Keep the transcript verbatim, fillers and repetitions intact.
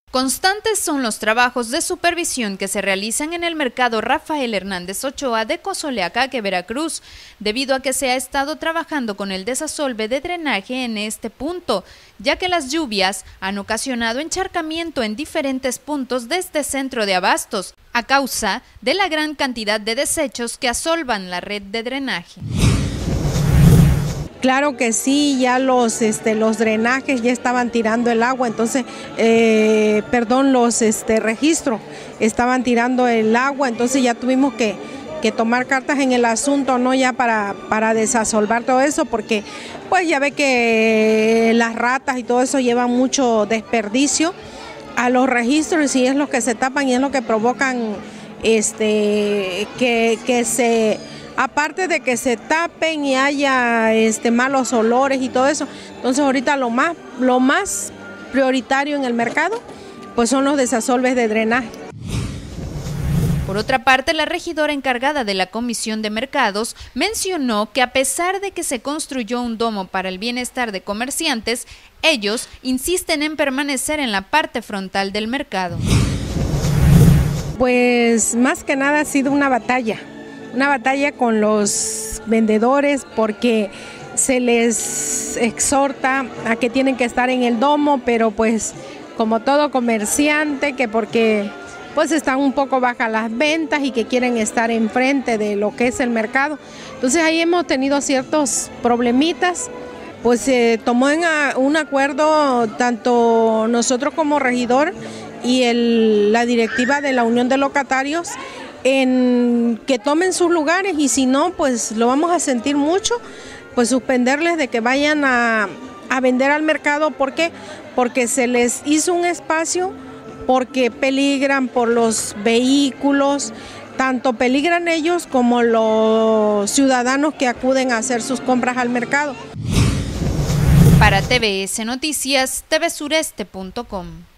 Constantes son los trabajos de supervisión que se realizan en el mercado Rafael Hernández Ochoa de Cozoleacaque, Veracruz, debido a que se ha estado trabajando con el desasolve de drenaje en este punto, ya que las lluvias han ocasionado encharcamiento en diferentes puntos de este centro de abastos, a causa de la gran cantidad de desechos que asolvan la red de drenaje. Claro que sí, ya los, este, los drenajes ya estaban tirando el agua, entonces, eh, perdón, los este, registros estaban tirando el agua, entonces ya tuvimos que, que tomar cartas en el asunto, ¿no? Ya para, para desasolvar todo eso, porque pues ya ve que las ratas y todo eso llevan mucho desperdicio a los registros y es lo que se tapan y es lo que provocan este, que, que se... Aparte de que se tapen y haya este, malos olores y todo eso, entonces ahorita lo más, lo más prioritario en el mercado pues son los desasolves de drenaje. Por otra parte, la regidora encargada de la Comisión de Mercados mencionó que a pesar de que se construyó un domo para el bienestar de comerciantes, ellos insisten en permanecer en la parte frontal del mercado. Pues más que nada ha sido una batalla. Una batalla con los vendedores porque se les exhorta a que tienen que estar en el domo, pero pues como todo comerciante, que porque pues están un poco bajas las ventas y que quieren estar enfrente de lo que es el mercado. Entonces ahí hemos tenido ciertos problemitas, pues se eh, tomó en a, un acuerdo tanto nosotros como regidor y el, la directiva de la Unión de Locatarios, en que tomen sus lugares y si no, pues lo vamos a sentir mucho, pues suspenderles de que vayan a, a vender al mercado. ¿Por qué? Porque se les hizo un espacio, porque peligran por los vehículos, tanto peligran ellos como los ciudadanos que acuden a hacer sus compras al mercado. Para T V S Noticias, T V Sureste punto com.